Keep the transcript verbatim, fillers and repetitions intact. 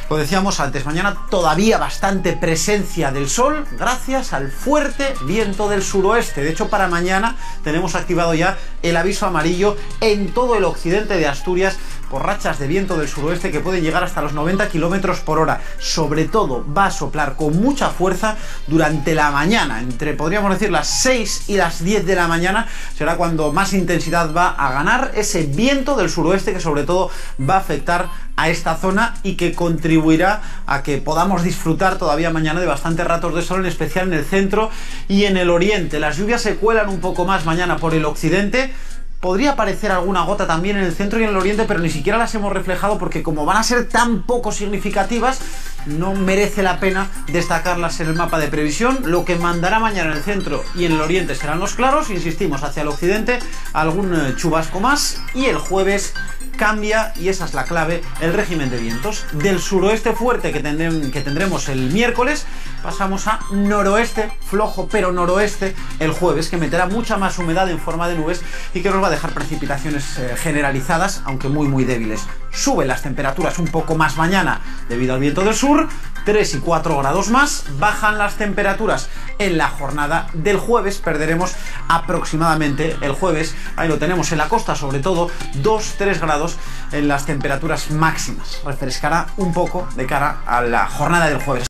Como decíamos antes, mañana todavía bastante presencia del sol gracias al fuerte viento del suroeste. De hecho, para mañana tenemos activado ya el aviso amarillo en todo el occidente de Asturias por rachas de viento del suroeste que pueden llegar hasta los noventa kilómetros por hora. Sobre todo va a soplar con mucha fuerza durante la mañana, entre podríamos decir las seis y las diez de la mañana será cuando más intensidad va a ganar ese viento del suroeste que sobre todo va a afectar a esta zona y que contribuirá a que podamos disfrutar todavía mañana de bastantes ratos de sol, en especial en el centro y en el oriente. Las lluvias se cuelan un poco más mañana por el occidente. Podría aparecer alguna gota también en el centro y en el oriente, pero ni siquiera las hemos reflejado porque como van a ser tan poco significativas, no merece la pena destacarlas en el mapa de previsión. Lo que mandará mañana en el centro y en el oriente serán los claros, insistimos, hacia el occidente algún chubasco más, y el jueves cambia, y esa es la clave, el régimen de vientos. Del suroeste fuerte que, tendrem, que tendremos el miércoles, pasamos a noroeste flojo, pero noroeste el jueves, que meterá mucha más humedad en forma de nubes y que nos va a dejar precipitaciones eh, generalizadas, aunque muy muy débiles. Suben las temperaturas un poco más mañana debido al viento del sur, tres y cuatro grados más. Bajan las temperaturas en la jornada del jueves, perderemos aproximadamente el jueves, ahí lo tenemos en la costa sobre todo, dos tres grados en las temperaturas máximas. Refrescará un poco de cara a la jornada del jueves.